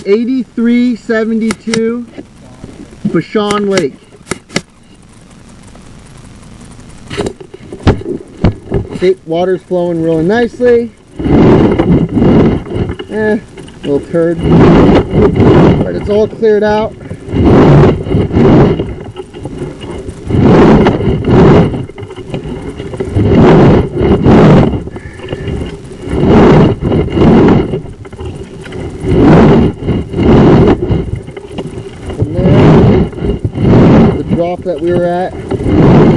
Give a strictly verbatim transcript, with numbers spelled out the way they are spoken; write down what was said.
eighty-three seventy-two Bashan Lake. See, water's flowing really nicely. Eh, little turd. But it's all cleared out. From there, the drop that we were at.